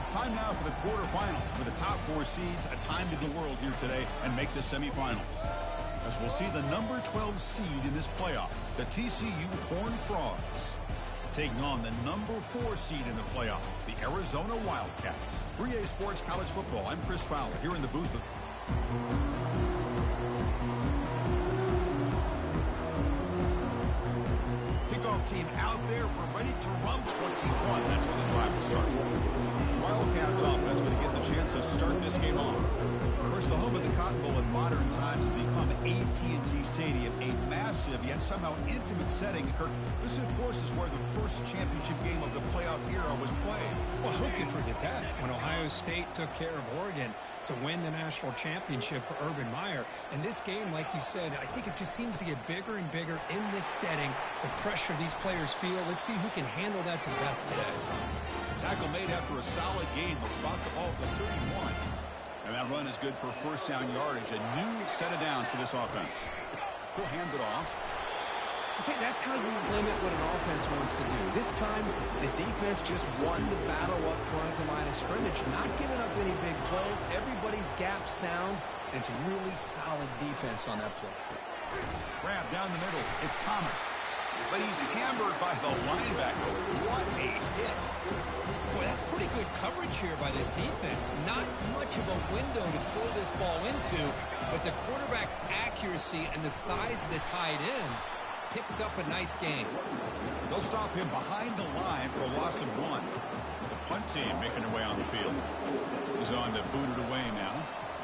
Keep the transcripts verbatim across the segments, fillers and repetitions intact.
It's time now for the quarterfinals, for the top four seeds, a time to the world here today and make the semifinals. As we'll see the number twelve seed in this playoff, the T C U Horned Frogs, taking on the number four seed in the playoff, the Arizona Wildcats. three A Sports College Football, I'm Chris Fowler, here in the booth. Kickoff team out there, we're ready to run twenty-one. That's when the drive will start. Wildcats offense going to get the chance to start this game off. Of course, the home of the Cotton Bowl in modern times has become A T and T Stadium, a massive yet somehow intimate setting. Kirk, this, of course, is where the first championship game of the playoff era was played. Well, who could forget that? When Ohio State took care of Oregon to win the national championship for Urban Meyer. And this game, like you said, I think it just seems to get bigger and bigger in this setting. The pressure these players feel. Let's see who can handle that the best today. Tackle made after a solid game will spot the ball at the thirty-one. And that run is good for first down yardage. A new set of downs for this offense. He'll hand it off. See, that's how you limit what an offense wants to do. This time, the defense just won the battle up front at the line of scrimmage, not giving up any big plays. Everybody's gap sound, and it's really solid defense on that play. Grab down the middle. It's Thomas. But he's hammered by the linebacker. What a hit. Boy, that's pretty good coverage here by this defense. Not much of a window to throw this ball into, but the quarterback's accuracy and the size of the tight end picks up a nice game. They'll stop him behind the line for a loss of one. The punt team making their way on the field. He's on to boot it away now.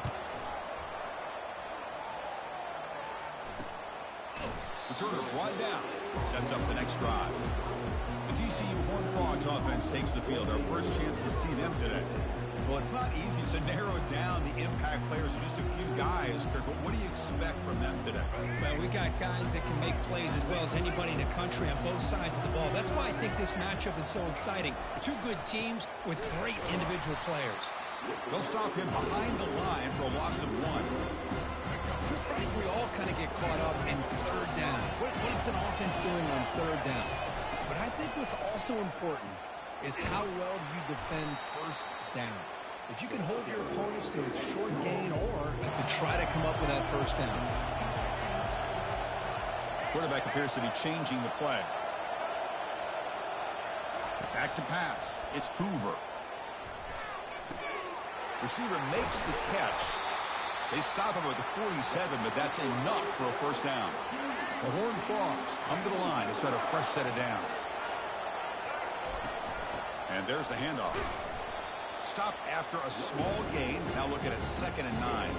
Returner brought down. Sets up the next drive. The T C U Horned Frogs offense takes the field. Our first chance to see them today. Well, it's not easy to narrow down the impact players to just a few guys, Kirk, but what do you expect from them today? Well, we got guys that can make plays as well as anybody in the country on both sides of the ball. That's why I think this matchup is so exciting. Two good teams with great individual players. They'll stop him behind the line for a loss of one. Chris, I think we all kind of get caught up in third down. What, what is an offense doing on third down? But I think what's also important is how well you defend first down. If you can hold your opponents to a short gain, or you can try to come up with that first down. Quarterback appears to be changing the play. Back to pass. It's Hoover. Receiver makes the catch. They stop him with the forty-seven, but that's enough for a first down. The Horned Frogs come to the line to set a fresh set of downs. And there's the handoff. Stop after a small gain. Now looking at second and nine.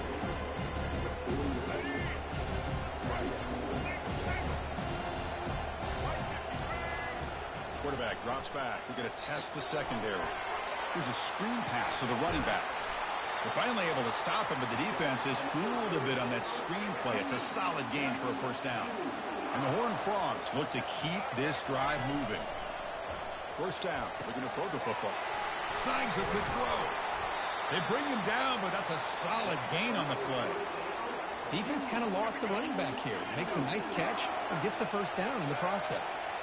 Quarterback drops back. We're going to test the secondary. Here's a screen pass to the running back. They're finally able to stop him, but the defense is fooled a bit on that screen play. It's a solid gain for a first down. And the Horned Frogs look to keep this drive moving. First down. Looking to throw the football. Snags a quick throw. They bring him down, but that's a solid gain on the play. Defense kind of lost the running back here. Makes a nice catch and gets the first down in the process.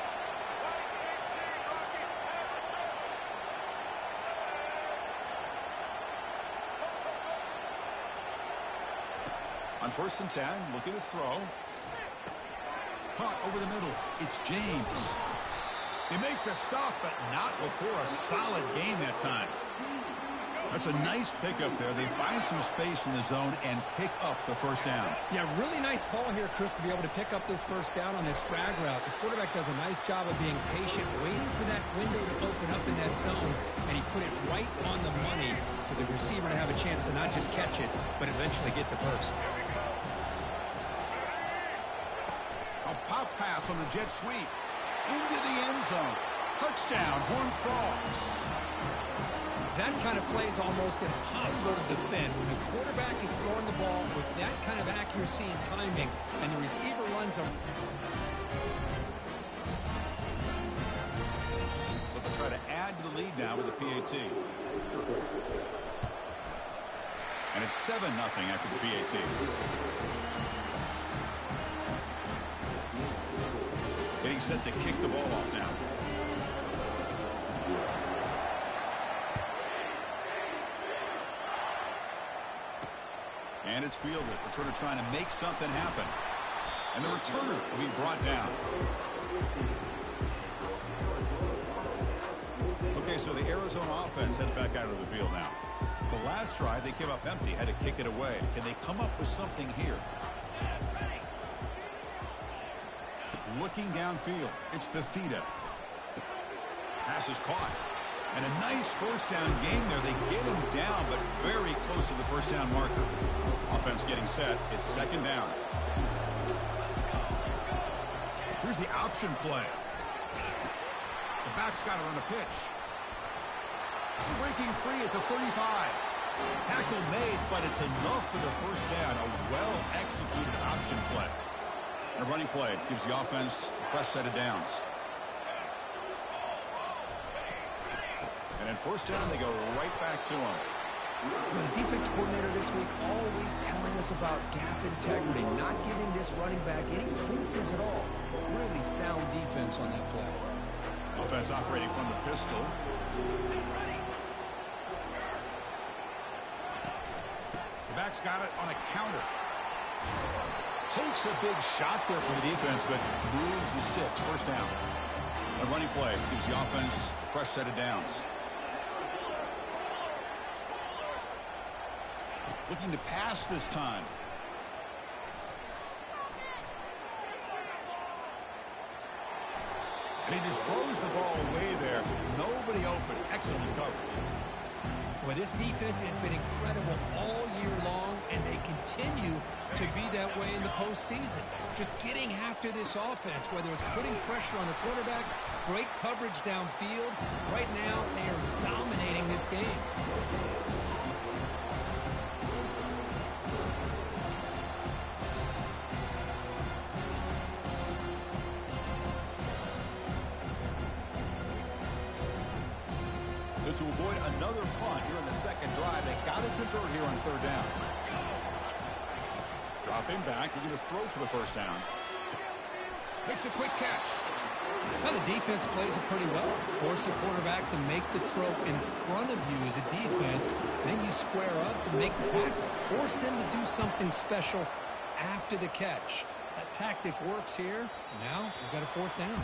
On first and ten, looking to throw. Caught over the middle. It's James. They make the stop, but not before a solid gain that time. That's a nice pickup there. They find some space in the zone and pick up the first down. Yeah, really nice call here, Chris, to be able to pick up this first down on this drag route. The quarterback does a nice job of being patient, waiting for that window to open up in that zone, and he put it right on the money for the receiver to have a chance to not just catch it, but eventually get the first. A pop pass on the jet sweep. Into the end zone. Touchdown, Horned Frogs. That kind of play is almost impossible to defend when the quarterback is throwing the ball with that kind of accuracy and timing, and the receiver runs a... So they'll try to add to the lead now with the P A T. And it's seven nothing after the P A T. Getting set to kick the ball off now. And it's fielded. Returner trying to make something happen. And the returner will be brought down. Okay, so the Arizona offense heads back out of the field now. The last drive, they came up empty, had to kick it away. Can they come up with something here? Looking downfield, it's Fafita. Pass is caught. And a nice first down gain there. They get him down, but very close to the first down marker. Offense getting set. It's second down. Here's the option play. The back's got it on the pitch. Breaking free at the thirty-five. Tackle made, but it's enough for the first down. A well-executed option play. And a running play gives the offense a fresh set of downs. And then first down, they go right back to him. The defense coordinator this week all week telling us about gap integrity, not giving this running back any creases at all. Really sound defense on that play. Offense operating from the pistol. The back's got it on a counter. Takes a big shot there for the defense, but moves the sticks. First down. A running play gives the offense a fresh set of downs. Looking to pass this time. And he just throws the ball away there. Nobody open. Excellent coverage. Well, this defense has been incredible all year long, and they continue to be that way in the postseason. Just getting after this offense, whether it's putting pressure on the quarterback, great coverage downfield. Right now, they are dominating this game. To avoid another punt here in the second drive, they got to convert here on third down. Dropping back, they're going to throw for the first down. Makes a quick catch. Well, the defense plays it pretty well. Force the quarterback to make the throw in front of you as a defense. Then you square up and make the tackle. Force them to do something special after the catch. That tactic works here. Now we've got a fourth down.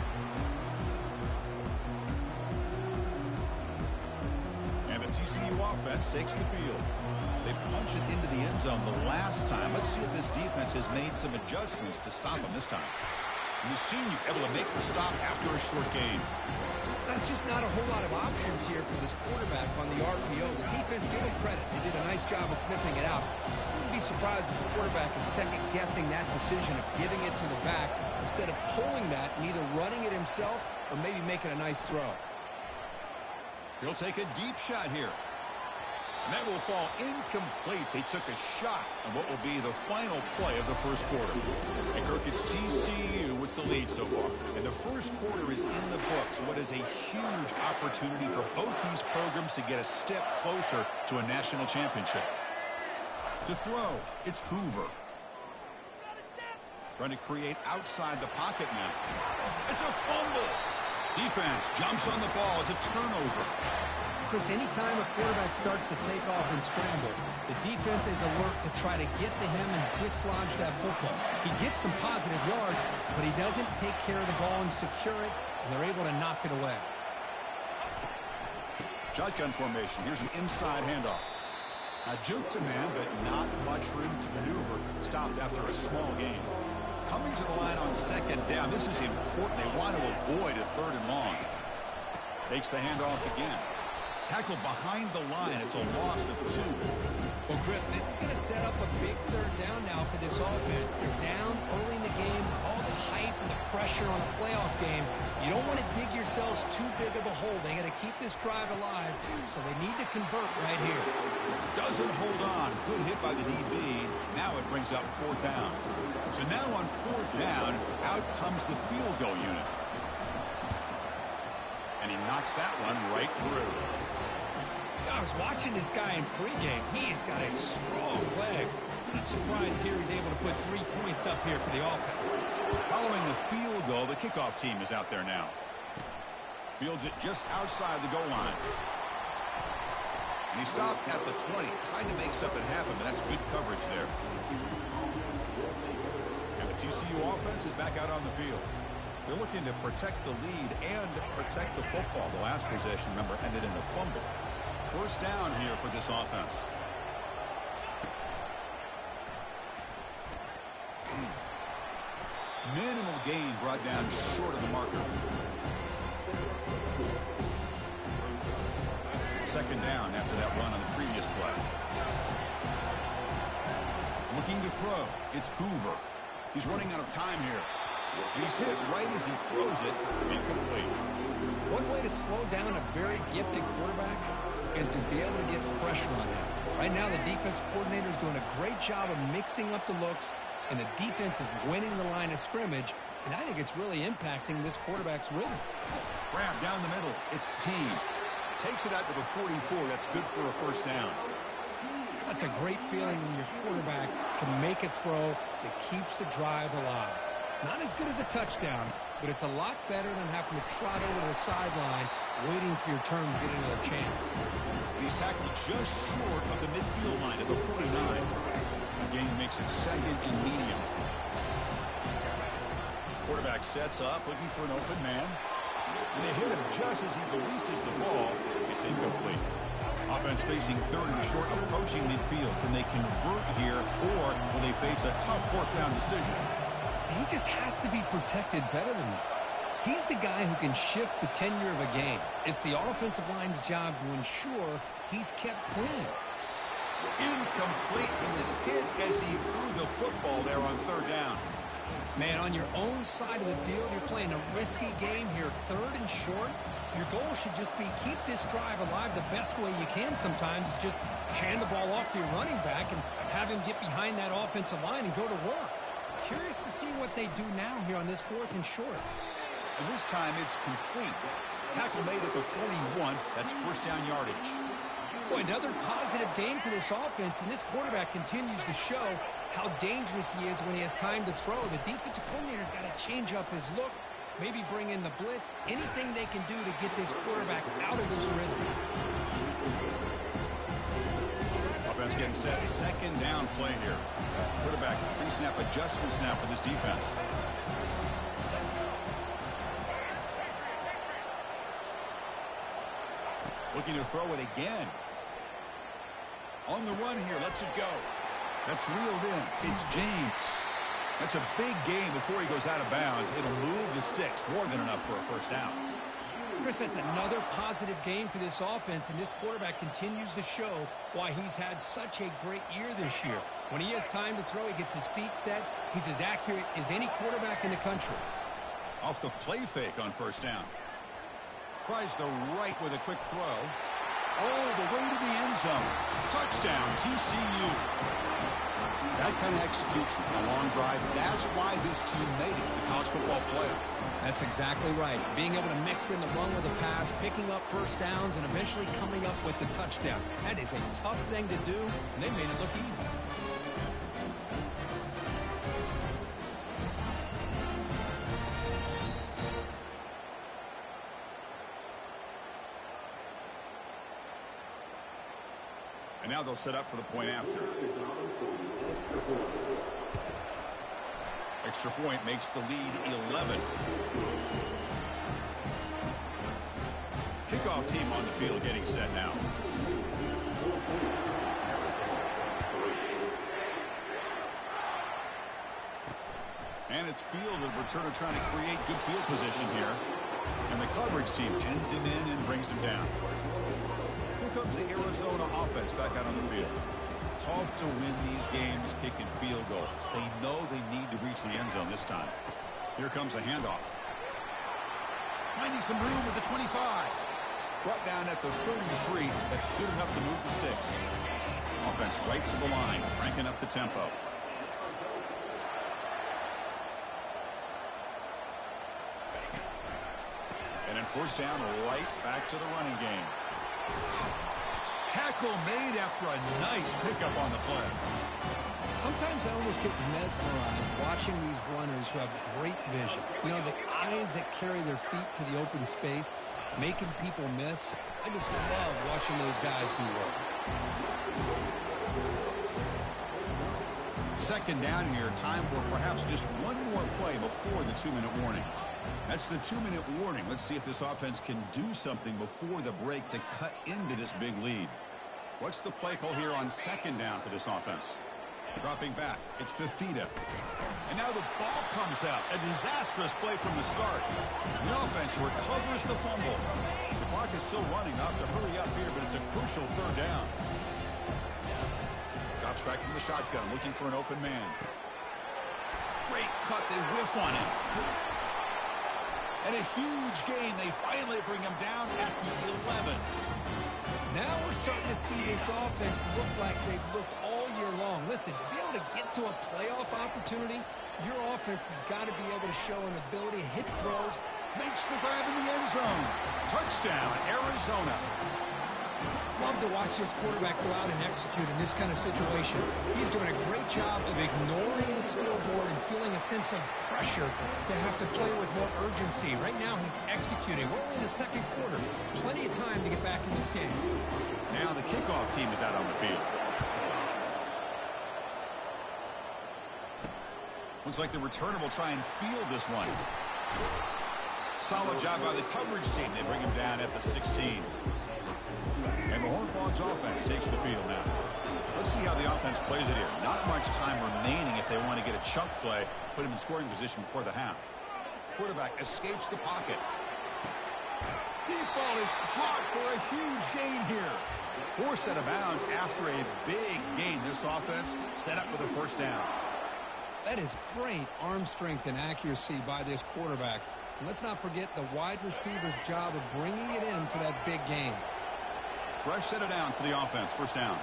T C U offense takes the field. They punch it into the end zone the last time. Let's see if this defense has made some adjustments to stop them this time. And the senior able to make the stop after a short gain. That's just not a whole lot of options here for this quarterback on the R P O. The defense, give them credit. They did a nice job of sniffing it out. I wouldn't be surprised if the quarterback is second-guessing that decision of giving it to the back instead of pulling that and either running it himself or maybe making a nice throw. He'll take a deep shot here. And that will fall incomplete. They took a shot on what will be the final play of the first quarter. And Kirk, it's T C U with the lead so far. And the first quarter is in the books. What is a huge opportunity for both these programs to get a step closer to a national championship. To throw, it's Hoover. Trying to create outside the pocket now. It's a fumble. Defense jumps on the ball. It's a turnover. Chris, anytime a quarterback starts to take off and scramble, the defense is alert to try to get to him and dislodge that football. He gets some positive yards, but he doesn't take care of the ball and secure it, and they're able to knock it away. Shotgun formation. Here's an inside handoff. A juke to man, but not much room to maneuver. Stopped after a small gain. Coming to the line on second down. This is important. They want to avoid a third and long. Takes the handoff again. Tackle behind the line. It's a loss of two. Well, Chris, this is going to set up a big third down now for this offense. They're down early in the game. All the hype and the pressure on a playoff game. You don't want to dig yourselves too big of a hole. They got to keep this drive alive, so they need to convert right here. Doesn't hold on. Good hit by the D B. Now it brings up fourth down. So now on fourth down, out comes the field goal unit. And he knocks that one right through. I was watching this guy in pregame. He has got a strong leg. I'm surprised here he's able to put three points up here for the offense. Following the field goal, the kickoff team is out there now. Fields it just outside the goal line. And he stopped at the twenty, trying to make something happen, but that's good coverage there. And the T C U offense is back out on the field. They're looking to protect the lead and protect the football. The last possession, remember, ended in a fumble. First down here for this offense. Minimal gain brought down short of the marker. Second down after that run on the previous play. Looking to throw. It's Hoover. He's running out of time here. He's hit right as he throws it. Incomplete. One way to slow down a very gifted quarterback is to be able to get pressure on him. Right now, the defense coordinator is doing a great job of mixing up the looks, and the defense is winning the line of scrimmage, and I think it's really impacting this quarterback's rhythm. Grab down the middle. It's Payne. Takes it out to the forty-four. That's good for a first down. That's a great feeling when your quarterback can make a throw that keeps the drive alive. Not as good as a touchdown, but it's a lot better than having to trot over to the sideline waiting for your turn to get another chance. He's tackled just short of the midfield line at the forty-nine. The game makes it second and medium. Quarterback sets up, looking for an open man. And they hit him just as he releases the ball. It's incomplete. Offense facing third and short, approaching midfield. Can they convert here, or will they face a tough fourth down decision? He just has to be protected better than that. He's the guy who can shift the tenure of a game. It's the offensive line's job to ensure he's kept clean. Incomplete. He was hit as he threw the football there on third down. Man, on your own side of the field, you're playing a risky game here, third and short. Your goal should just be keep this drive alive the best way you can sometimes. Is just hand the ball off to your running back and have him get behind that offensive line and go to work. Curious to see what they do now here on this fourth and short. And this time it's complete. Tackle made at the forty-one. That's first down yardage. Boy, another positive game for this offense, and this quarterback continues to show how dangerous he is when he has time to throw. The defensive coordinator's got to change up his looks, maybe bring in the blitz, anything they can do to get this quarterback out of this rhythm. Offense getting set. Second down play here. Quarterback pre-snap adjustments now for this defense. Looking to throw it again. On the run here. Lets it go. That's reeled in. It's James. That's a big gain before he goes out of bounds. It'll move the sticks. More than enough for a first down. Chris, that's another positive game for this offense, and this quarterback continues to show why he's had such a great year this year. When he has time to throw, he gets his feet set. He's as accurate as any quarterback in the country. Off the play fake on first down. Tries the right with a quick throw. All the way to the end zone. Touchdown, T C U. That kind of execution, a long drive, that's why this team made it to the college football playoff. That's exactly right. Being able to mix in the run with the pass, picking up first downs, and eventually coming up with the touchdown. That is a tough thing to do, and they made it look easy. And now they'll set up for the point after. Extra point makes the lead eleven. Kickoff team on the field getting set now. And it's fielded. Returner trying to create good field position here. And the coverage team pins him in and brings him down. Here comes the Arizona offense back out on the field. Tough to win these games kicking field goals. They know they need to reach the end zone this time. Here comes a handoff. Finding some room with the twenty-five. Brought down at the thirty-three. That's good enough to move the sticks. Offense right to the line, cranking up the tempo. And then first down, right back to the running game. Tackle made after a nice pickup on the play. Sometimes I almost get mesmerized watching these runners who have great vision. You know, the eyes that carry their feet to the open space. making people miss. I just love watching those guys do work. Second down here, time for perhaps just one more play before the two-minute warning. That's the two-minute warning. Let's see if this offense can do something before the break to cut into this big lead. What's the play call here on second down for this offense? Dropping back, it's Fifita. And now the ball comes out. A disastrous play from the start. The offense recovers the fumble. The clock is still running. Off to hurry up here, but it's a crucial third down. Drops back from the shotgun, looking for an open man. Great cut. They whiff on him. And a huge gain. They finally bring him down at the eleven. Now we're starting to see this offense look like they've looked all year long. Listen, to be able to get to a playoff opportunity, your offense has got to be able to show an ability to hit throws. Makes the grab in the end zone. Touchdown, Arizona. Love to watch this quarterback go out and execute in this kind of situation. He's doing a great job of ignoring the scoreboard and feeling a sense of pressure to have to play with more urgency. Right now he's executing. We're only in the second quarter. Plenty of time to get back in this game. Now the kickoff team is out on the field. Looks like the returner will try and field this one. Solid job by the coverage team. They bring him down at the sixteen. And the Horned Frogs offense takes the field now. Let's see how the offense plays it here. Not much time remaining if they want to get a chunk play, put him in scoring position before the half. Quarterback escapes the pocket. Deep ball is caught for a huge gain here. Forced out of bounds after a big gain. This offense set up with a first down. That is great arm strength and accuracy by this quarterback. And let's not forget the wide receiver's job of bringing it in for that big gain. Fresh set of downs for the offense. First down.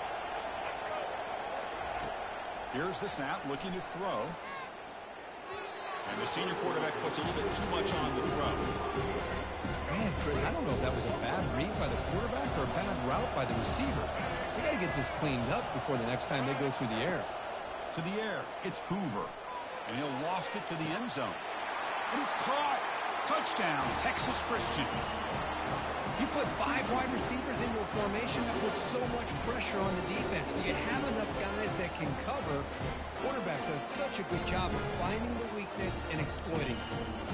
Here's the snap, looking to throw. And the senior quarterback puts a little bit too much on the throw. Man, Chris, I don't know if that was a bad read by the quarterback or a bad route by the receiver. They got to get this cleaned up before the next time they go through the air. To the air, it's Hoover. And he'll loft it to the end zone. And it's caught. Touchdown, Texas Christian. You put five wide receivers into a formation that puts so much pressure on the defense. Do you have enough guys that can cover? Quarterback does such a good job of finding the weakness and exploiting it.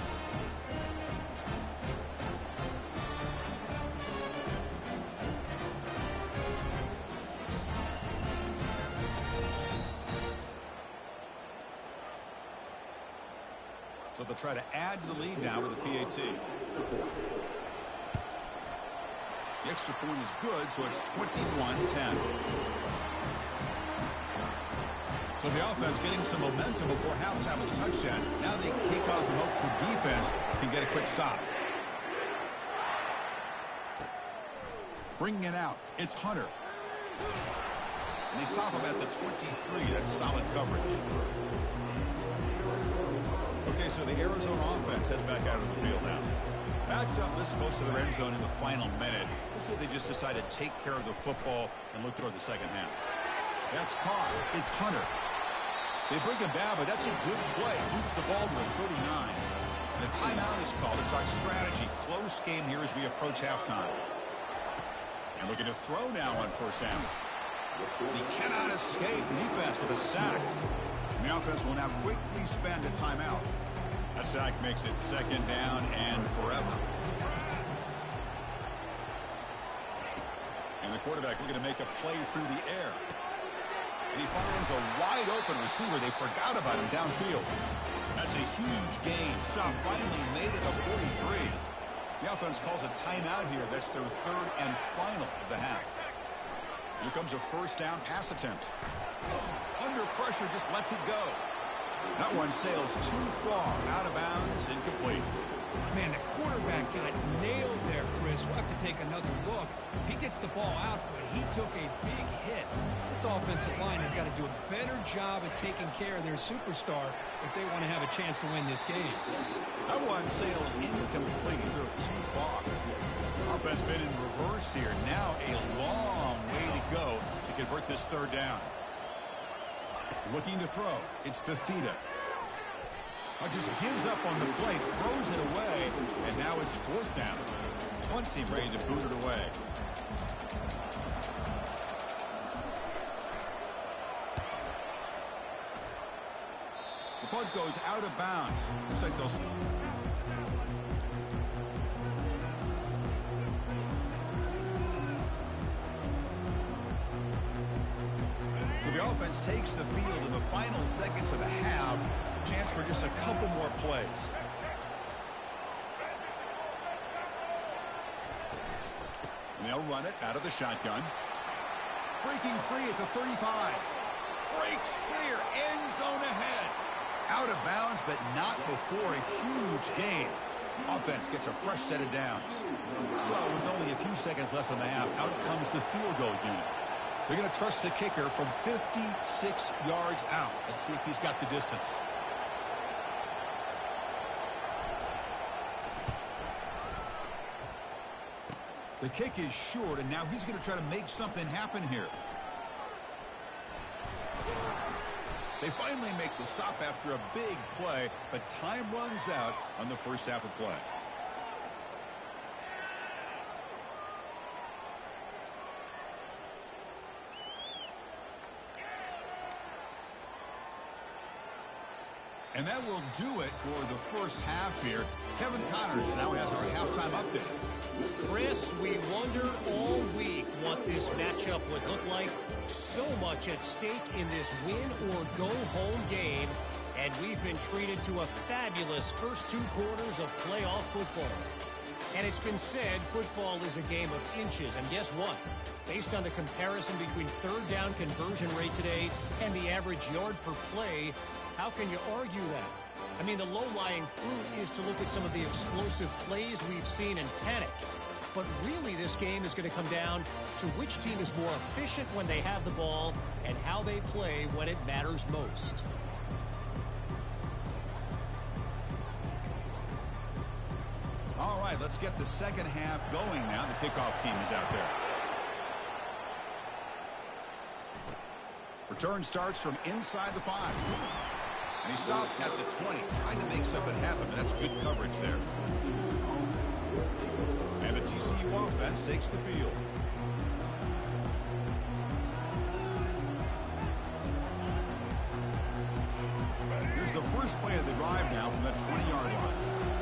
So they'll try to add to the lead now with the P A T. The extra point is good, so it's twenty-one ten. So the offense getting some momentum before halftime with a touchdown. Now they kick off in hopes the defense can get a quick stop. Bringing it out, it's Hunter. And they stop him at the twenty-three. That's solid coverage. Okay, so the Arizona offense heads back out of the field now. Backed up this close to the end zone in the final minute. Let's say they just decide to take care of the football and look toward the second half. That's caught. It's Hunter. They bring him down, but that's a good play. Boots the ball to the thirty-nine. And a timeout is called to talk strategy. Close game here as we approach halftime. And looking to throw now on first down. He cannot escape the defense with a sack. And the offense will now quickly spend a timeout. That sack makes it second down and forever. And the quarterback looking to make a play through the air. And he finds a wide open receiver. They forgot about him downfield. That's a huge gain. Stop finally made it to forty-three. The offense calls a timeout here. That's their third and final of the half. Here comes a first down pass attempt. Under pressure, just lets it go. That one sails too far, out of bounds, incomplete. Man, the quarterback got nailed there, Chris. We'll have to take another look. He gets the ball out, but he took a big hit. This offensive line has got to do a better job of taking care of their superstar if they want to have a chance to win this game. That one sails incomplete. They're too far. Offense been in reverse here. Now a long way to go to convert this third down. Looking to throw. It's Fifita. Or just gives up on the play, throws it away, and now it's fourth down. One team ready to boot it away. The punt goes out of bounds. Looks like they'll... So the offense takes the field in the final seconds of the half. Chance for just a couple more plays. And they'll run it out of the shotgun. Breaking free at the thirty-five. Breaks clear. End zone ahead. Out of bounds, but not before a huge gain. Offense gets a fresh set of downs. So with only a few seconds left in the half, out comes the field goal unit. They're going to trust the kicker from fifty-six yards out. Let's see if he's got the distance. The kick is short, and now he's going to try to make something happen here. They finally make the stop after a big play, but time runs out on the first half of play. And that will do it for the first half here. Kevin Connors now has our halftime update. Chris, we wonder all week what this matchup would look like. So much at stake in this win or go home game. And we've been treated to a fabulous first two quarters of playoff football. And it's been said football is a game of inches. And guess what? Based on the comparison between third down conversion rate today and the average yard per play, how can you argue that? I mean, the low-lying fruit is to look at some of the explosive plays we've seen and panic. But really, this game is going to come down to which team is more efficient when they have the ball and how they play when it matters most. All right, let's get the second half going now. The kickoff team is out there. Return starts from inside the five. And he stopped at the twenty, trying to make something happen, but that's good coverage there. And the T C U offense takes the field. Here's the first play of the drive now from that twenty-yard line.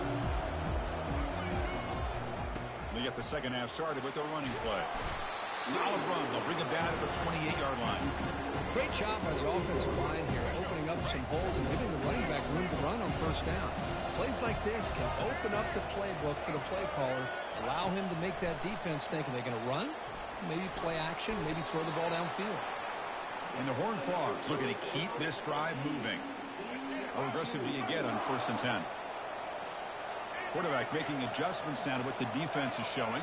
They get the second half started with their running play. Solid run. They'll bring it down to the twenty-eight-yard line. Great job by the offensive line here, opening up some holes and giving the running back room to run on first down. Plays like this can open up the playbook for the play caller, allow him to make that defense think, are they going to run? Maybe play action, maybe throw the ball downfield. And the Horned Frogs looking to keep this drive moving. How aggressive do you get on first and ten? Quarterback making adjustments now to what the defense is showing.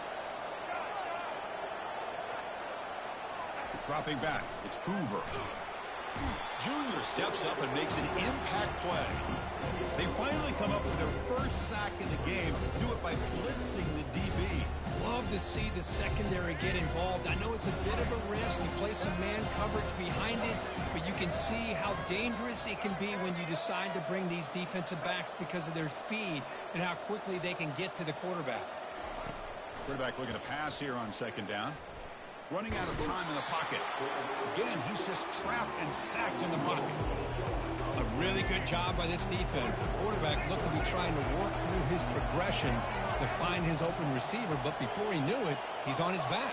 Dropping back, it's Hoover. Junior steps up and makes an impact play. They finally come up with their first sack in the game. Do it by blitzing the D B. Love to see the secondary get involved. I know it's a bit of a risk. You play some man coverage behind it, but you can see how dangerous it can be when you decide to bring these defensive backs because of their speed and how quickly they can get to the quarterback. Quarterback looking to pass here on second down. Running out of time in the pocket. Again, he's just trapped and sacked in the pocket. A really good job by this defense. The quarterback looked to be trying to work through his progressions to find his open receiver, but before he knew it, he's on his back.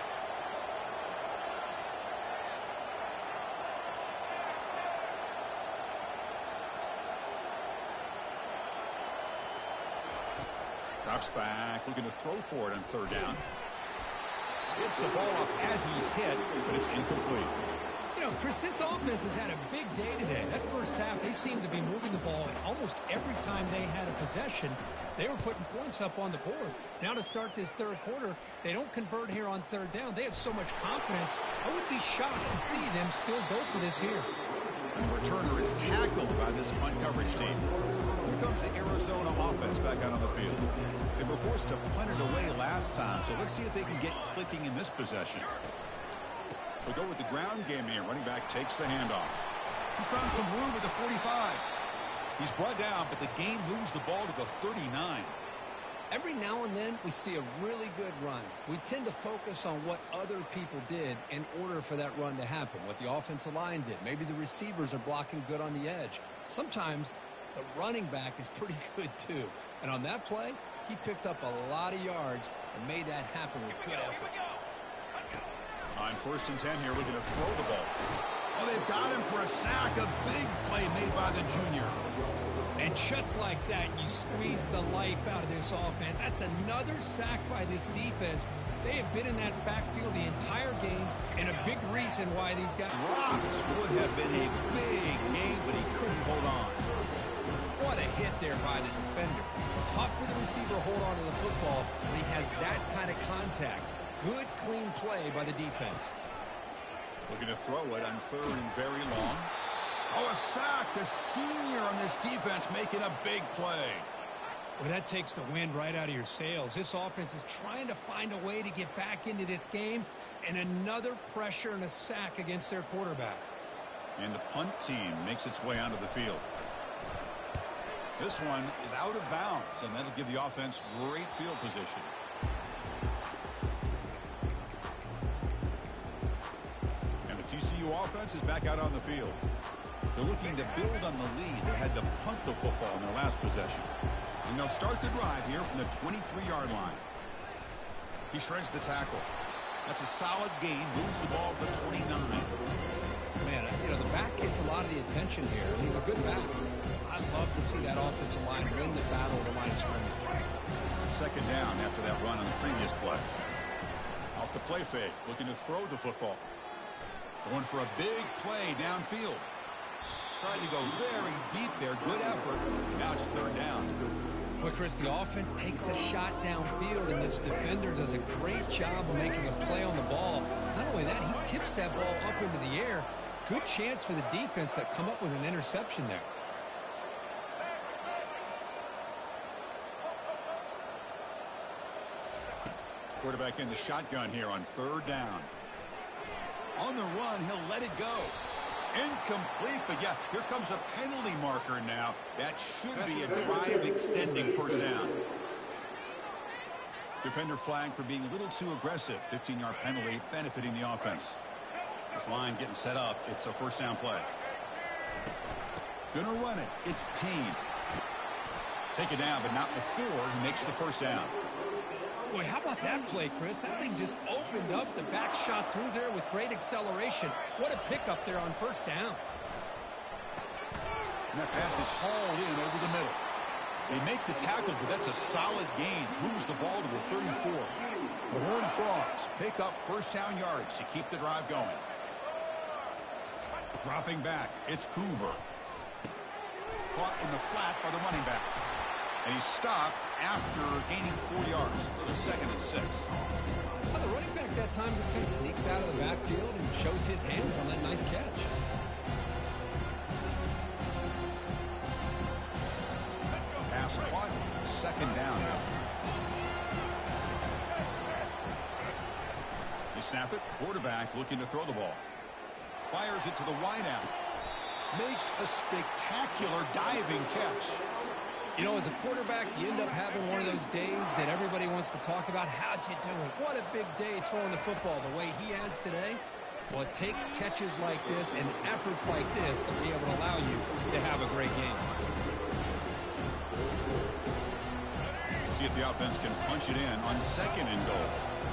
Drops back, looking to throw for it on third down. Gets the ball up as he's hit, but it's incomplete. You know, Chris, this offense has had a big day today. That first half, they seemed to be moving the ball almost every time they had a possession. They were putting points up on the board. Now to start this third quarter, they don't convert here on third down. They have so much confidence. I would be shocked to see them still go for this here. And the returner is tackled by this punt coverage team. Here comes the Arizona offense back out on the field. They were forced to punt it away last time, so let's see if they can get clicking in this possession. We'll go with the ground game here. Running back takes the handoff. He's found some room at the forty-five. He's brought down, but the game moves the ball to the thirty-nine. Every now and then, we see a really good run. We tend to focus on what other people did in order for that run to happen, what the offensive line did. Maybe the receivers are blocking good on the edge. Sometimes the running back is pretty good, too. And on that play, he picked up a lot of yards and made that happen with good effort. On first and ten here, we're going to throw the ball. Oh, they've got him for a sack. A big play made by the junior. And just like that, you squeeze the life out of this offense. That's another sack by this defense. They have been in that backfield the entire game, and a big reason why these guys... Roberts would have been a big game, but he couldn't hold on. What a hit there by the defender. Tough for the receiver to hold on to the football, but he has that kind of contact. Good, clean play by the defense. Looking to throw it on third and very long. Oh, a sack. The senior on this defense making a big play. Well, that takes the wind right out of your sails. This offense is trying to find a way to get back into this game, and another pressure and a sack against their quarterback. And the punt team makes its way onto the field. This one is out of bounds, and that'll give the offense great field position. And the T C U offense is back out on the field. They're looking to build on the lead. They had to punt the football in their last possession. And they'll start the drive here from the twenty-three yard line. He shreds the tackle. That's a solid gain. Moves the ball to the twenty-nine. Man, you know, the back gets a lot of the attention here. He's a good back. I love to see that offensive line win the battle of the line of scrimmage. Second down after that run on the previous play. Off the play fake. Looking to throw the football. Going for a big play downfield. Trying to go very deep there. Good effort. Now it's third down. But, Chris, the offense takes a shot downfield, and this defender does a great job of making a play on the ball. Not only that, he tips that ball up into the air. Good chance for the defense to come up with an interception there. Quarterback in the shotgun here on third down. On the run, he'll let it go. Incomplete, but yeah, here comes a penalty marker now. That should be a drive extending first down. Defender flag for being a little too aggressive. fifteen yard penalty benefiting the offense. This line getting set up. It's a first down play. Gonna run it. It's Payne. Take it down, but not before he makes the first down. Boy, how about that play, Chris? That thing just opened up. The back shot through there with great acceleration. What a pickup there on first down. And that pass is hauled in over the middle. They make the tackle, but that's a solid gain. Moves the ball to the thirty-four. The Horned Frogs pick up first down yards to keep the drive going. Dropping back, it's Hoover. Caught in the flat by the running back. And he's stopped after gaining four yards. So second and six. Well, the running back that time just kind of sneaks out of the backfield and shows his hands on that nice catch. Pass caught. Second down. They snap it. Quarterback looking to throw the ball. Fires it to the wideout. Makes a spectacular diving catch. You know, as a quarterback, you end up having one of those days that everybody wants to talk about. How'd you do it? What a big day throwing the football the way he has today. Well, it takes catches like this and efforts like this to be able to allow you to have a great game. See if the offense can punch it in on second and goal.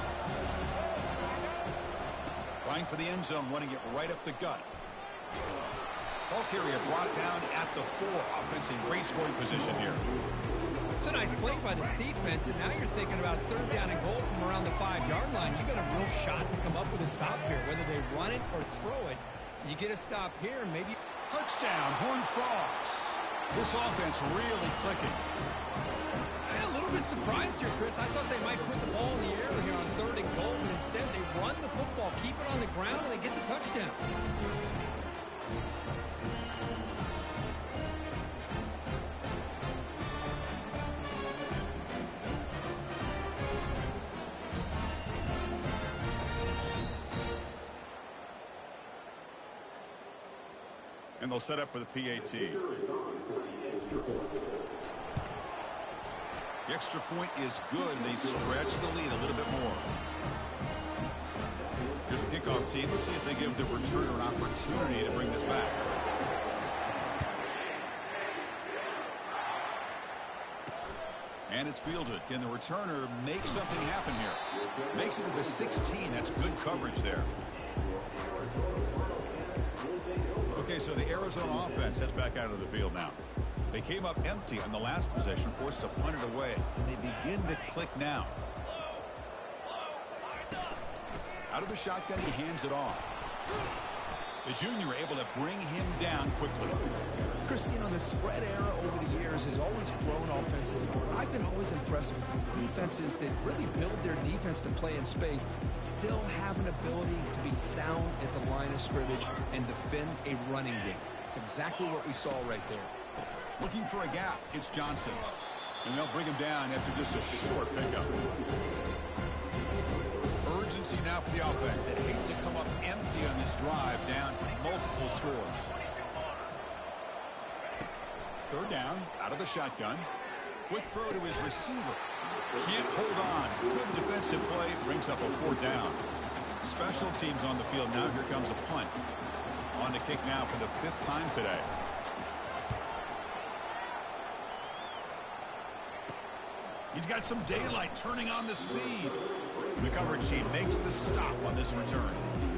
Trying for the end zone, running it right up the gut. Ball carrier brought down at the four. Offense in great scoring position here. It's a nice play by this defense, and now you're thinking about third down and goal from around the five-yard line. You got a real shot to come up with a stop here. Whether they run it or throw it, you get a stop here, and maybe... Touchdown, Horned Frogs. This offense really clicking. I'm a little bit surprised here, Chris. I thought they might put the ball in the air here on third and goal, but instead they run the football, keep it on the ground, and they get the touchdown. And they'll set up for the P A T. The extra point is good. They stretch the lead a little bit more. Here's the kickoff team. Let's see if they give the returner an opportunity to bring this back. And it's fielded. Can the returner make something happen here? Makes it to the sixteen. That's good coverage there. Okay, so the Arizona offense heads back out of the field now. They came up empty on the last possession, forced to punt it away. And they begin to click now. Out of the shotgun, he hands it off. The junior able to bring him down quickly. Chris, you know, the spread era over the years has always grown offensively. But I've been always impressed with defenses that really build their defense to play in space, still have an ability to be sound at the line of scrimmage and defend a running game. It's exactly what we saw right there. Looking for a gap, it's Johnson. And they'll bring him down after just a short pickup. Urgency now for the offense that hates to come up empty on this drive, down multiple scores. Third down, out of the shotgun. Quick throw to his receiver. Can't hold on. Good defensive play, brings up a fourth down. Special teams on the field now. Here comes a punt. On to kick now for the fifth time today. He's got some daylight, turning on the speed. The coverage team makes the stop on this return.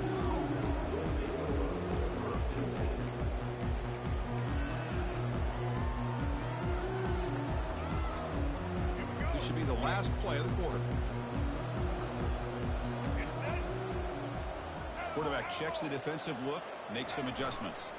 This should be the last play of the quarter. Quarterback checks the defensive look, makes some adjustments.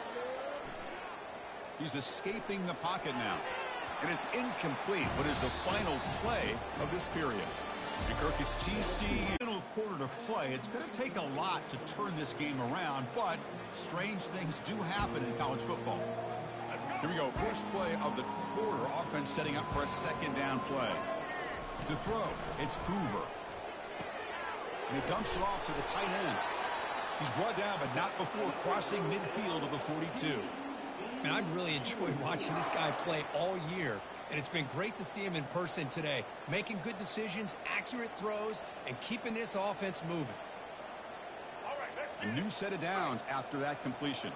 He's escaping the pocket now. And it's incomplete. What is the final play of this period? And Kirk, it's T C U. Middle quarter to play. It's going to take a lot to turn this game around, but strange things do happen in college football. Here we go. First play of the quarter. Offense setting up for a second down play. To throw, it's Hoover. And he dumps it off to the tight end. He's brought down, but not before crossing midfield of the forty-two. And I've really enjoyed watching this guy play all year, and it's been great to see him in person today, making good decisions, accurate throws, and keeping this offense moving. A new set of downs after that completion.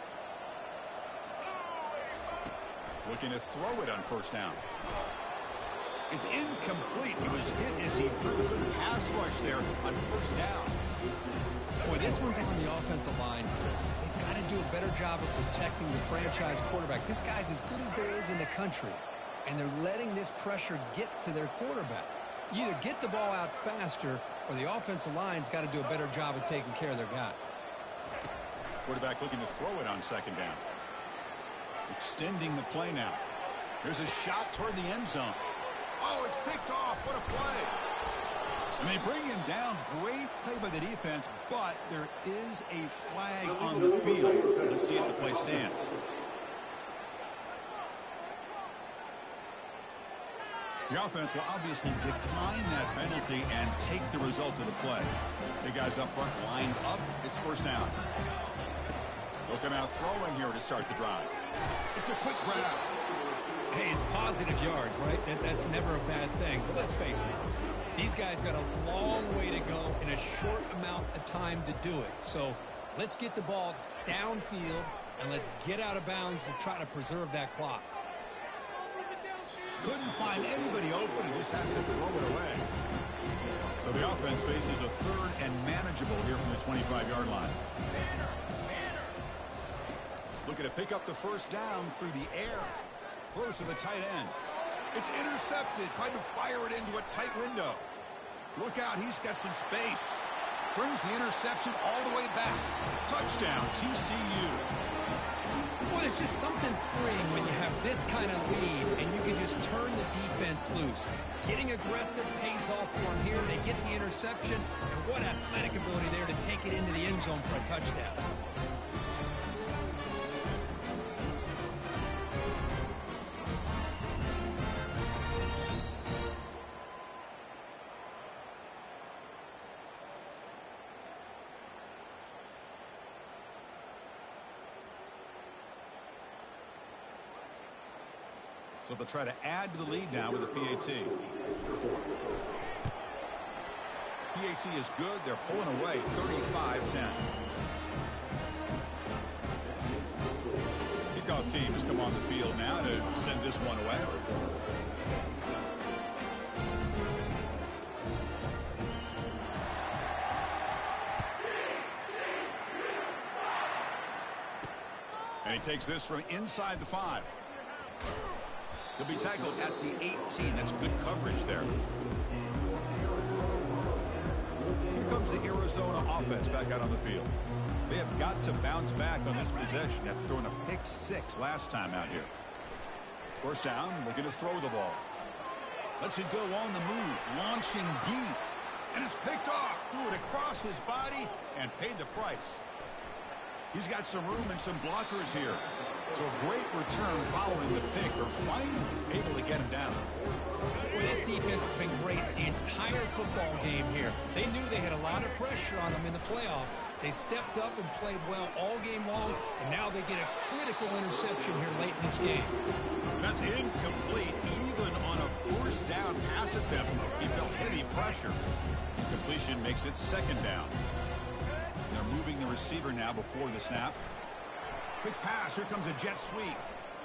Looking to throw it on first down. It's incomplete. He was hit as he threw a good pass rush there on first down. Boy, this one's on the offensive line, Chris. They've got to do a better job of protecting the franchise quarterback. This guy's as good as there is in the country, and they're letting this pressure get to their quarterback. You either get the ball out faster, or the offensive line's got to do a better job of taking care of their guy. Quarterback looking to throw it on second down. Extending the play now. There's a shot toward the end zone. Oh, it's picked off. What a play. And they bring him down. Great play by the defense, but there is a flag on the field. Let's see if the play stands. The offense will obviously decline that penalty and take the result of the play. The guys up front lined up. It's first down. They'll come out throwing here to start the drive. It's a quick grab. Hey, it's positive yards, right? That, that's never a bad thing. But let's face it, these guys got a long way to go in a short amount of time to do it. So let's get the ball downfield, and let's get out of bounds to try to preserve that clock. Couldn't find anybody open. He just has to throw it away. So the offense faces a third and manageable here from the twenty-five yard line. Looking to pick up the first down through the air. Close to the tight end. It's intercepted. Tried to fire it into a tight window. Look out. He's got some space. Brings the interception all the way back. Touchdown, T C U. Well, it's just something freeing when you have this kind of lead and you can just turn the defense loose. Getting aggressive pays off for them here. They get the interception, and what athletic ability there to take it into the end zone for a touchdown. So they'll try to add to the lead now with a P A T. P A T is good. They're pulling away thirty-five ten. Kickoff team has come on the field now to send this one away. And he takes this from inside the five. He'll be tackled at the eighteen. That's good coverage there. Here comes the Arizona offense back out on the field. They have got to bounce back on this possession after throwing a pick six last time out here. First down, we're going to throw the ball. Lets it go on the move, launching deep. And it's picked off. Threw it across his body and paid the price. He's got some room and some blockers here. So a great return following the pick. They're finally able to get him down. Well, this defense has been great the entire football game here. They knew they had a lot of pressure on them in the playoff. They stepped up and played well all game long, and now they get a critical interception here late in this game. That's incomplete. Even on a first down pass attempt, he felt heavy pressure. Completion makes it second down. They're moving the receiver now before the snap. Quick pass. Here comes a jet sweep.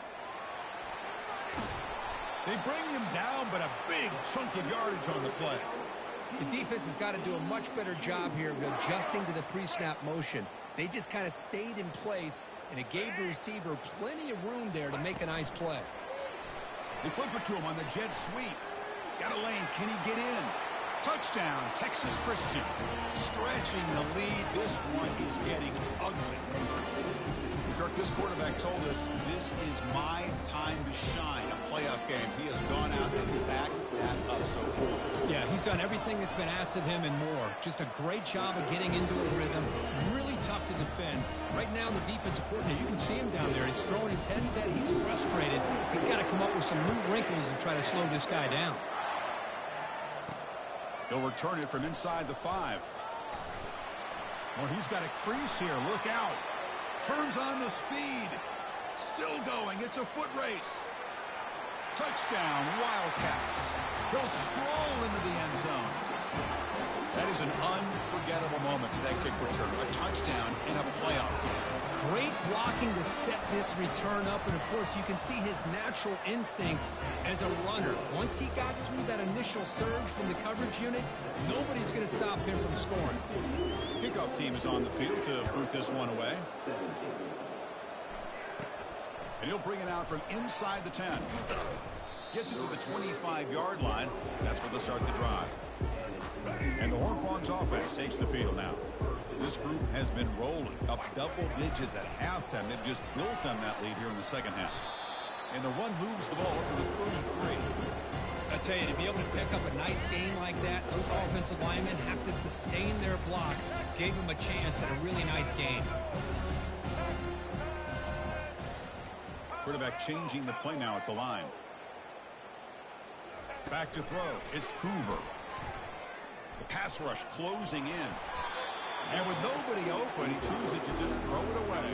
They bring him down, but a big chunk of yardage on the play. The defense has got to do a much better job here of adjusting to the pre-snap motion. They just kind of stayed in place, and it gave the receiver plenty of room there to make a nice play. They flip it to him on the jet sweep. Got a lane. Can he get in? Touchdown, Texas Christian. Stretching the lead. This one is getting ugly. Kirk, this quarterback told us this is my time to shine, a playoff game. He has gone out and backed that up so far. Yeah, he's done everything that's been asked of him and more. Just a great job of getting into a rhythm. Really tough to defend. Right now, the defensive coordinator, you can see him down there. He's throwing his headset. He's frustrated. He's got to come up with some new wrinkles to try to slow this guy down. He'll return it from inside the five. Well, he's got a crease here. Look out. Turns on the speed. Still going. It's a foot race. Touchdown, Wildcats. He'll stroll into the end zone. That is an unforgettable moment to that kick return. A touchdown in a playoff game. Great blocking to set this return up, and of course you can see his natural instincts as a runner. Once he got through that initial surge from the coverage unit, nobody's going to stop him from scoring. Kickoff team is on the field to boot this one away. And he'll bring it out from inside the ten. Gets it to the twenty-five yard line. That's where they'll start the drive. And the Horned Frogs offense takes the field now. This group has been rolling up double digits at halftime. They've just built on that lead here in the second half. And the run moves the ball up to the thirty-three. I tell you, to be able to pick up a nice game like that, those offensive linemen have to sustain their blocks. Gave them a chance at a really nice game. Quarterback changing the play now at the line. Back to throw. It's Hoover. The pass rush closing in. And with nobody open, he chooses to just throw it away.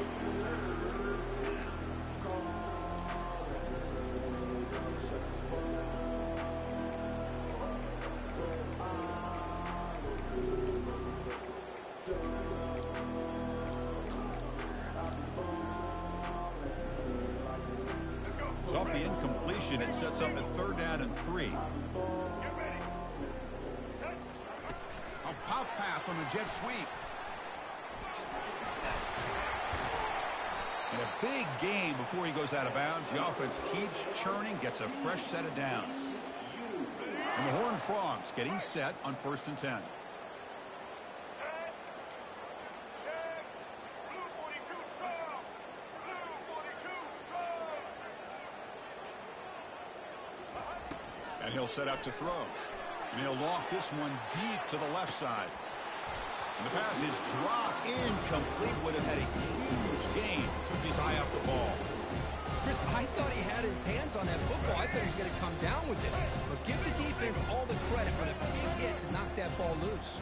So off the incompletion, it sets up a third down and three. A pop pass on the jet sweep. And a big game before he goes out of bounds. The offense keeps churning, gets a fresh set of downs. And the Horned Frogs getting set on first and ten. And he'll set up to throw. And he'll loft this one deep to the left side. And the pass is dropped incomplete. Would have had a huge gain. Took his eye off the ball. Chris, I thought he had his hands on that football. I thought he was going to come down with it. But give the defense all the credit for a big hit to knock that ball loose.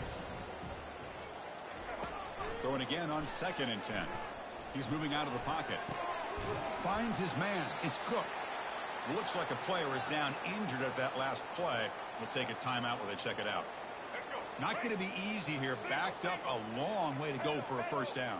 Throwing again on second and ten. He's moving out of the pocket. Finds his man. It's Cook. Looks like a player is down injured at that last play. We'll take a timeout while they check it out. Not going to be easy here. Backed up a long way to go for a first down.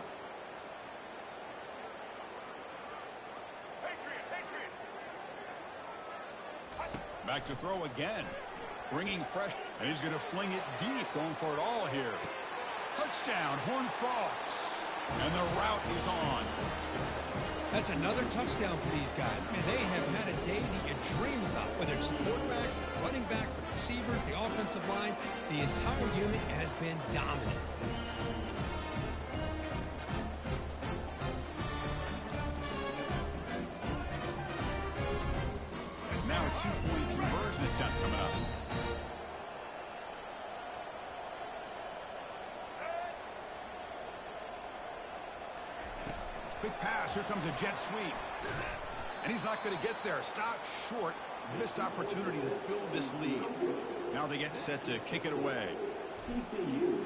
Back to throw again. Bringing pressure. And he's going to fling it deep. Going for it all here. Touchdown. Horn Frogs. And the route is on. That's another touchdown for these guys. Man, they have had a day that you dream about, whether it's the quarterback, the running back, the receivers, the offensive line. The entire unit has been dominant. And now a two-point conversion attempt coming up. Big pass. Here comes a jet sweep. And he's not going to get there. Stopped short. Missed opportunity to build this lead. Now they get set to kick it away. T C U.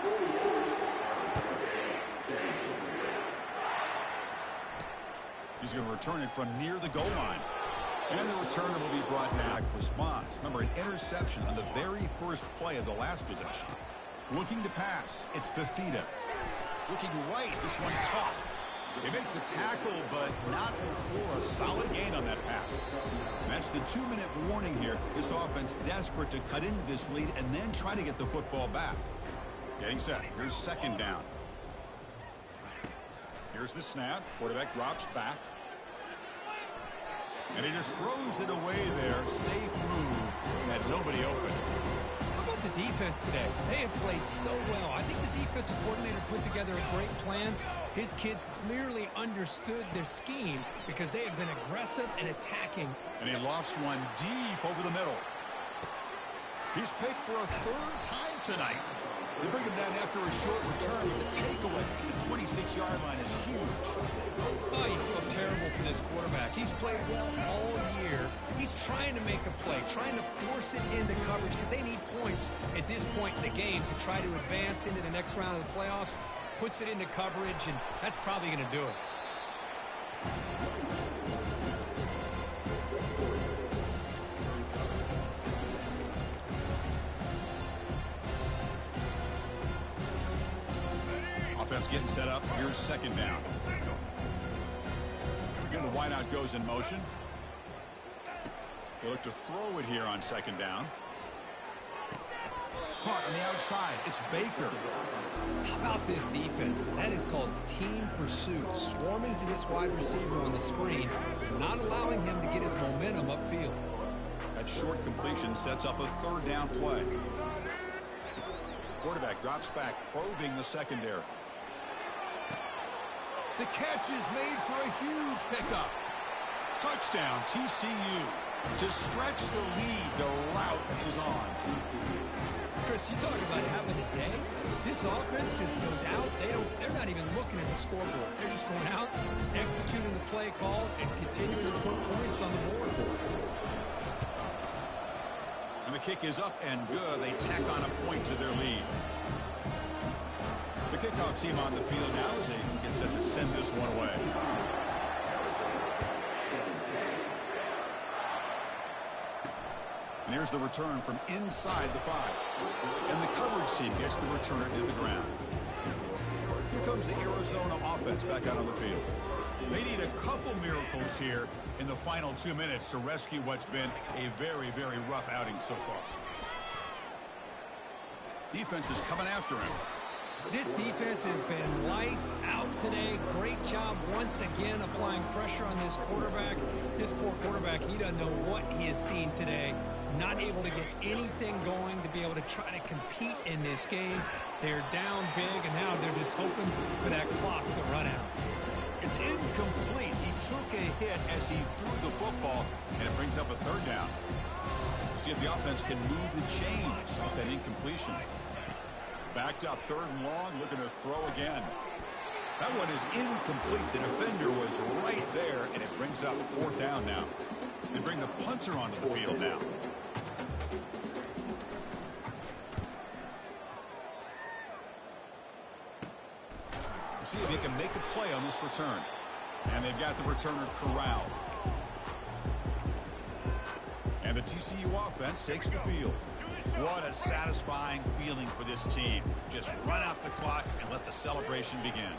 He's going to return it from near the goal line. And the returner will be brought down. Response. Remember, an interception on the very first play of the last possession. Looking to pass. It's Fafita. Looking right. This one caught. They make the tackle, but not before a solid gain on that pass. And that's the two-minute warning here. This offense desperate to cut into this lead and then try to get the football back. Getting set. Here's second down. Here's the snap. Quarterback drops back. And he just throws it away there. Safe move. Had nobody open. How about the defense today? They have played so well. I think the defensive coordinator put together a great plan. His kids clearly understood their scheme because they have been aggressive and attacking. And he lofts one deep over the middle. He's picked for a third time tonight. They bring him down after a short return with a takeaway. The twenty-six yard line is huge. Oh, you feel terrible for this quarterback. He's played well all year. He's trying to make a play, trying to force it into coverage because they need points at this point in the game to try to advance into the next round of the playoffs. Puts it into coverage, and that's probably going to do it. Offense getting set up. Here's second down. Again, the wideout goes in motion. They look to throw it here on second down. Caught on the outside. It's Baker. How about this defense? That is called team pursuit. Swarming to this wide receiver on the screen, not allowing him to get his momentum upfield. That short completion sets up a third down play. Quarterback drops back, probing the secondary. The catch is made for a huge pickup. Touchdown, T C U. To stretch the lead, the route is on. Chris, you talk about having a day. This offense just goes out. They don't, they're not even looking at the scoreboard. They're just going out, executing the play call, and continuing to put points on the board. And the kick is up and good. They tack on a point to their lead. The kickoff team on the field now as they get set to send this one away. And here's the return from inside the five. And the coverage team gets the returner to the ground. Here comes the Arizona offense back out on the field. They need a couple miracles here in the final two minutes to rescue what's been a very, very rough outing so far. Defense is coming after him. This defense has been lights out today. Great job once again applying pressure on this quarterback. This poor quarterback, he doesn't know what he has seen today. Not able to get anything going to be able to try to compete in this game. They're down big, and now they're just hoping for that clock to run out. It's incomplete. He took a hit as he threw the football, and it brings up a third down. See if the offense can move the chains off that incompletion. Backed up third and long, looking to throw again. That one is incomplete. The defender was right there, and it brings up fourth down now. They bring the punter onto the field now. See if he can make a play on this return. And they've got the returner corralled. And the T C U offense takes the field. What a satisfying feeling for this team. Just run out the clock and let the celebration begin.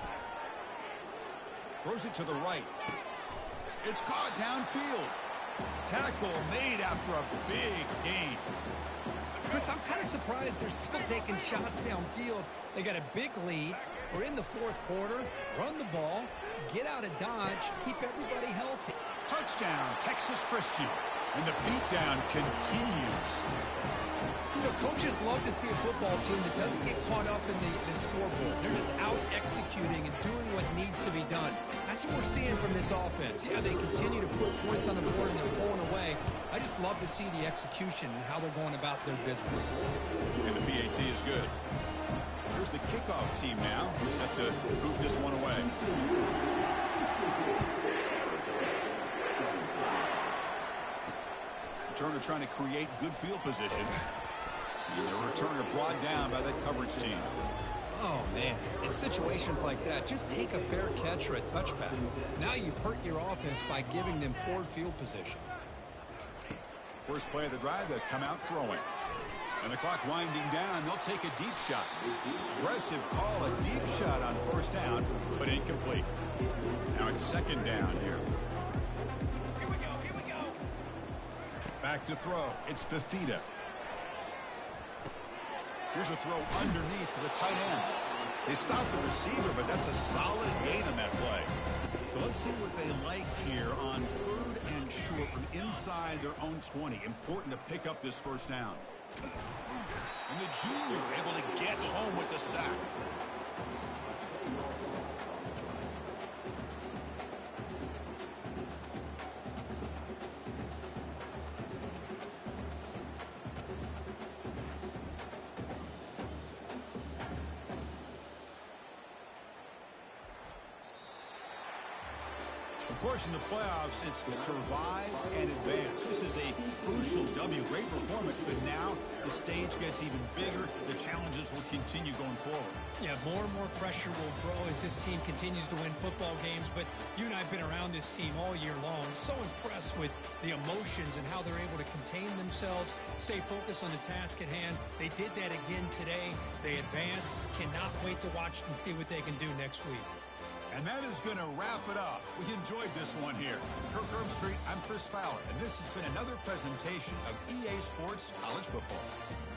Throws it to the right. It's caught downfield. Tackle made after a big gain. Chris, I'm kind of surprised they're still taking shots downfield. They got a big lead. We're in the fourth quarter. Run the ball. Get out of Dodge. Keep everybody healthy. Touchdown, Texas Christian. And the beatdown continues. You know, coaches love to see a football team that doesn't get caught up in the, the scoreboard. They're just out executing and doing what needs to be done. That's what we're seeing from this offense. Yeah, they continue to put points on the board and they're pulling away. I just love to see the execution and how they're going about their business. And the P A T is good. Here's the kickoff team now, set to boot this one away. Returner trying to create good field position. And the returner brought down by that coverage team. Oh, man. In situations like that, just take a fair catch or a touchback. Now you've hurt your offense by giving them poor field position. First play of the drive, they'll come out throwing. And the clock winding down, they'll take a deep shot. Aggressive call, a deep shot on first down, but incomplete. Now it's second down here. Here we go, here we go. Back to throw. It's Fafita. Here's a throw underneath to the tight end. They stopped the receiver, but that's a solid gain on that play. So let's see what they like here on third and short from inside their own twenty. Important to pick up this first down. And the junior able to get home with the sack. Of course, in the playoffs, it's survive and advance. This is a crucial W. Great performance, but now the stage gets even bigger. The challenges will continue going forward. Yeah, more and more pressure will grow as this team continues to win football games. But you and I have been around this team all year long. So impressed with the emotions and how they're able to contain themselves, stay focused on the task at hand. They did that again today. They advance. Cannot wait to watch and see what they can do next week. And that is going to wrap it up. We enjoyed this one here. Kirk Herbstreit, I'm Chris Fowler, and this has been another presentation of E A Sports College Football.